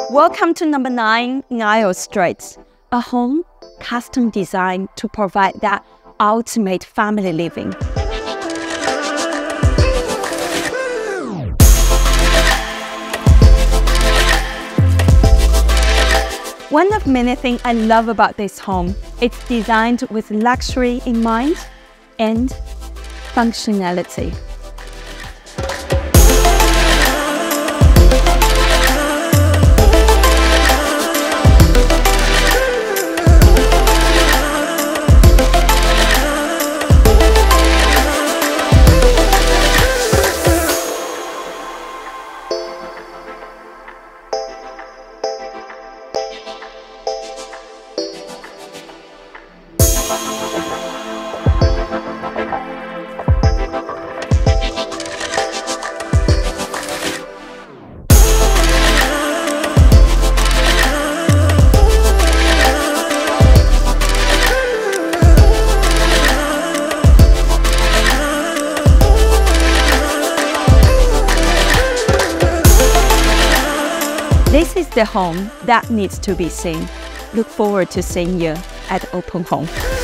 Welcome to number 9, Ngaio Street, a home custom designed to provide that ultimate family living. One of many things I love about this home, it's designed with luxury in mind and functionality. This is the home that needs to be seen. Look forward to seeing you at Open Home.